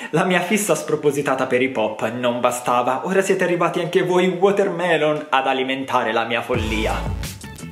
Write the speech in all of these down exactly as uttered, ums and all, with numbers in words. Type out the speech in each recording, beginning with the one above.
La mia fissa spropositata per i pop non bastava, ora siete arrivati anche voi Watermelon ad alimentare la mia follia.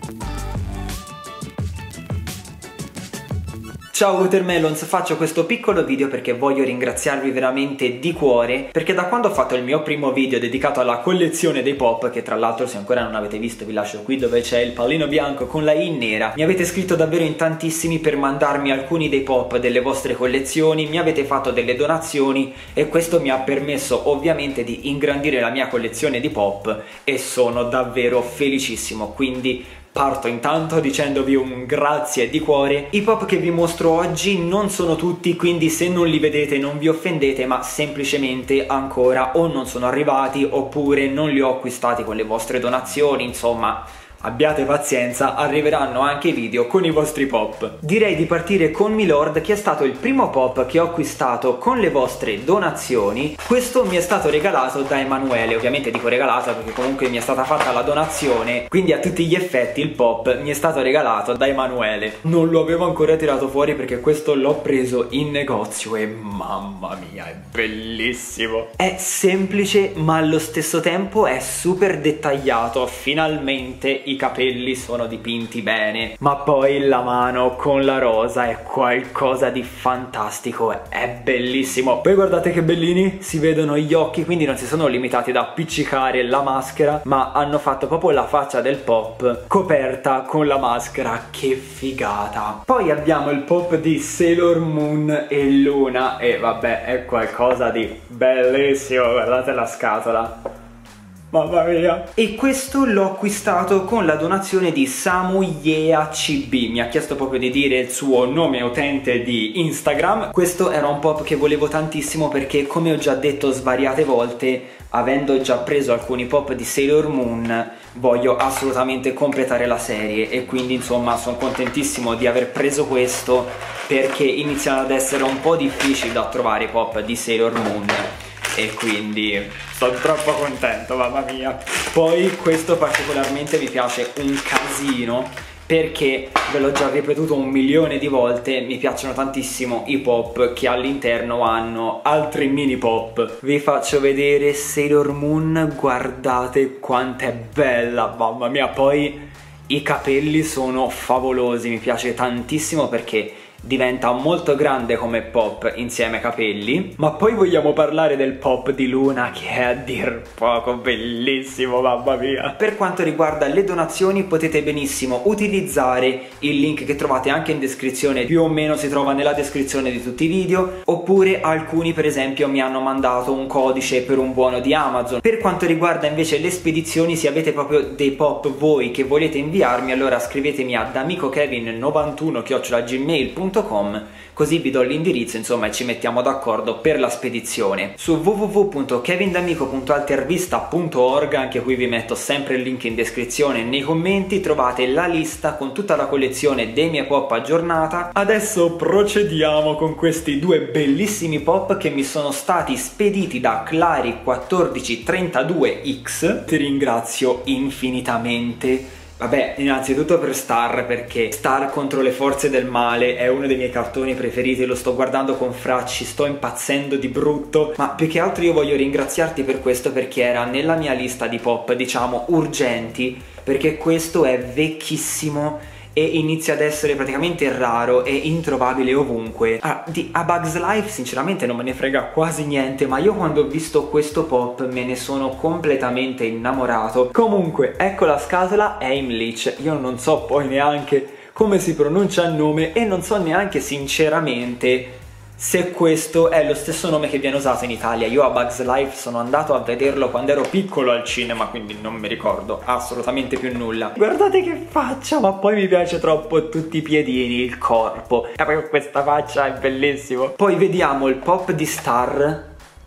Ciao Watermelons, faccio questo piccolo video perché voglio ringraziarvi veramente di cuore, perché da quando ho fatto il mio primo video dedicato alla collezione dei pop, che tra l'altro se ancora non avete visto vi lascio qui dove c'è il pallino bianco con la I nera, mi avete scritto davvero in tantissimi per mandarmi alcuni dei pop delle vostre collezioni, mi avete fatto delle donazioni e questo mi ha permesso ovviamente di ingrandire la mia collezione di pop e sono davvero felicissimo, quindi parto intanto dicendovi un grazie di cuore. I pop che vi mostro oggi non sono tutti, quindi se non li vedete non vi offendete, ma semplicemente ancora o non sono arrivati oppure non li ho acquistati con le vostre donazioni, insomma abbiate pazienza, arriveranno anche i video con i vostri pop. Direi di partire con Milord, che è stato il primo pop che ho acquistato con le vostre donazioni. Questo mi è stato regalato da Emanuele, ovviamente dico regalato perché comunque mi è stata fatta la donazione, quindi a tutti gli effetti il pop mi è stato regalato da Emanuele. Non lo avevo ancora tirato fuori perché questo l'ho preso in negozio e mamma mia è bellissimo. È semplice ma allo stesso tempo è super dettagliato, finalmente i capelli sono dipinti bene, ma poi la mano con la rosa è qualcosa di fantastico, è bellissimo. Poi guardate che bellini, si vedono gli occhi, quindi non si sono limitati ad appiccicare la maschera, ma hanno fatto proprio la faccia del pop coperta con la maschera, che figata. Poi abbiamo il pop di Sailor Moon e Luna e vabbè è qualcosa di bellissimo, guardate la scatola. Mamma mia. E questo l'ho acquistato con la donazione di Samu Yeah C B. Mi ha chiesto proprio di dire il suo nome utente di Instagram. Questo era un pop che volevo tantissimo perché, come ho già detto svariate volte, avendo già preso alcuni pop di Sailor Moon, voglio assolutamente completare la serie e quindi insomma sono contentissimo di aver preso questo, perché iniziano ad essere un po' difficili da trovare i pop di Sailor Moon e quindi sono troppo contento, mamma mia. Poi questo particolarmente mi piace un casino perché, ve l'ho già ripetuto un milione di volte, mi piacciono tantissimo i pop che all'interno hanno altri mini pop. Vi faccio vedere Sailor Moon, guardate quanto è bella, mamma mia. Poi i capelli sono favolosi, mi piace tantissimo perché diventa molto grande come pop insieme ai capelli. Ma poi vogliamo parlare del pop di Luna, che è a dir poco bellissimo, mamma mia. Per quanto riguarda le donazioni potete benissimo utilizzare il link che trovate anche in descrizione, più o meno si trova nella descrizione di tutti i video, oppure alcuni per esempio mi hanno mandato un codice per un buono di Amazon. Per quanto riguarda invece le spedizioni, se avete proprio dei pop voi che volete inviarmi, allora scrivetemi ad amico kevin novantuno chiocciola gmail punto com, così vi do l'indirizzo insomma e ci mettiamo d'accordo per la spedizione. Su w w w punto kevindamico punto altervista punto org, anche qui vi metto sempre il link in descrizione e nei commenti, trovate la lista con tutta la collezione dei miei pop aggiornata. Adesso procediamo con questi due bellissimi pop che mi sono stati spediti da Clary quattordici trentadue X. Ti ringrazio infinitamente. Vabbè, innanzitutto per Star, perché Star contro le forze del male è uno dei miei cartoni preferiti, lo sto guardando con Fracci, sto impazzendo di brutto, ma più che altro io voglio ringraziarti per questo perché era nella mia lista di pop, diciamo, urgenti, perché questo è vecchissimo e inizia ad essere praticamente raro e introvabile ovunque. Ah, di A Bug's Life sinceramente non me ne frega quasi niente, ma io quando ho visto questo pop me ne sono completamente innamorato. Comunque, ecco la scatola, Heimlich. Io non so poi neanche come si pronuncia il nome e non so neanche sinceramente se questo è lo stesso nome che viene usato in Italia. Io a Bug's Life sono andato a vederlo quando ero piccolo al cinema, quindi non mi ricordo assolutamente più nulla. Guardate che faccia, ma poi mi piace troppo tutti i piedini, il corpo, e proprio questa faccia è bellissimo. Poi vediamo il pop di Star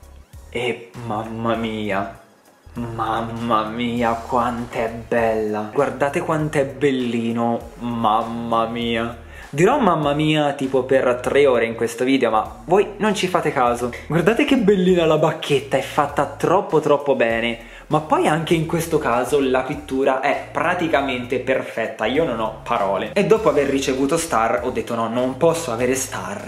e mamma mia, mamma mia quanto è bella. Guardate quanto è bellino, mamma mia. Dirò mamma mia tipo per tre ore in questo video, ma voi non ci fate caso. Guardate che bellina la bacchetta, è fatta troppo troppo bene. Ma poi anche in questo caso la pittura è praticamente perfetta, io non ho parole. E dopo aver ricevuto Star ho detto no, non posso avere Star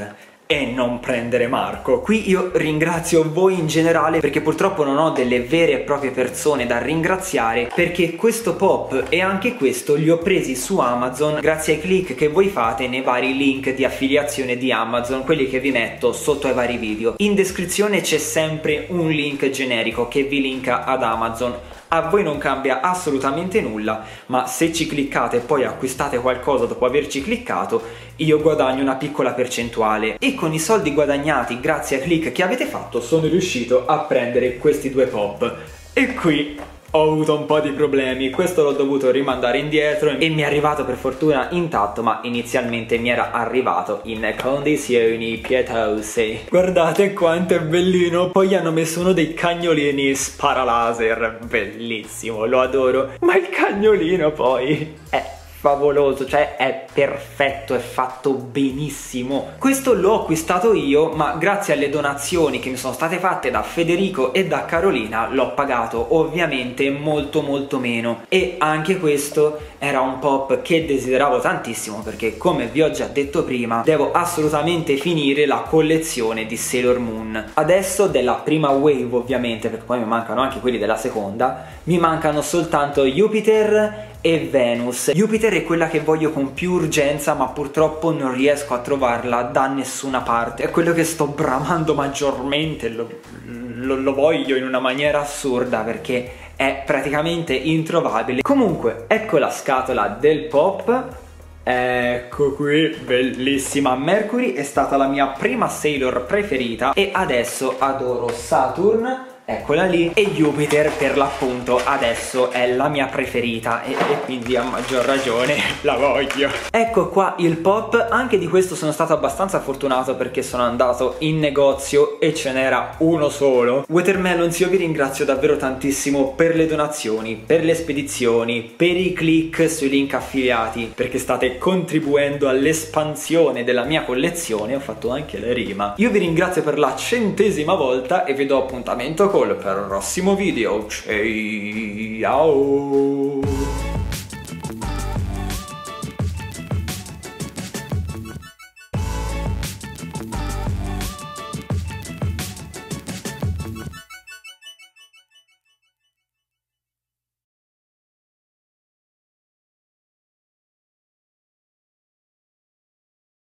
e non prendere Marco. Qui io ringrazio voi in generale perché purtroppo non ho delle vere e proprie persone da ringraziare, perché questo pop e anche questo li ho presi su Amazon grazie ai click che voi fate nei vari link di affiliazione di Amazon, quelli che vi metto sotto ai vari video. In descrizione c'è sempre un link generico che vi linka ad Amazon. A voi non cambia assolutamente nulla, ma se ci cliccate e poi acquistate qualcosa dopo averci cliccato, io guadagno una piccola percentuale e con i soldi guadagnati grazie ai click che avete fatto sono riuscito a prendere questi due pop. E qui ho avuto un po' di problemi, questo l'ho dovuto rimandare indietro e mi è arrivato per fortuna intatto, ma inizialmente mi era arrivato in condizioni pietose. Guardate quanto è bellino, poi hanno messo uno dei cagnolini spara-laser, bellissimo, lo adoro, ma il cagnolino poi è favoloso, cioè è perfetto, è fatto benissimo. Questo l'ho acquistato io, ma grazie alle donazioni che mi sono state fatte da Federico e da Carolina l'ho pagato ovviamente molto molto meno. E anche questo era un pop che desideravo tantissimo perché, come vi ho già detto prima, devo assolutamente finire la collezione di Sailor Moon. Adesso della prima wave ovviamente, perché poi mi mancano anche quelli della seconda, mi mancano soltanto Jupiter e Venus. Jupiter è quella che voglio con più urgenza, ma purtroppo non riesco a trovarla da nessuna parte. È quello che sto bramando maggiormente, lo, lo, lo voglio in una maniera assurda perché è praticamente introvabile. Comunque ecco la scatola del pop. Ecco qui, bellissima. Mercury è stata la mia prima Sailor preferita e adesso adoro Saturn, eccola lì, e Jupiter per l'appunto adesso è la mia preferita e, e quindi a maggior ragione la voglio. Ecco qua il pop, anche di questo sono stato abbastanza fortunato perché sono andato in negozio e ce n'era uno solo. Watermelons, io vi ringrazio davvero tantissimo per le donazioni, per le spedizioni, per i click sui link affiliati, perché state contribuendo all'espansione della mia collezione. Ho fatto anche la rima. Io vi ringrazio per la centesima volta e vi do appuntamento con per il prossimo video. Ciao!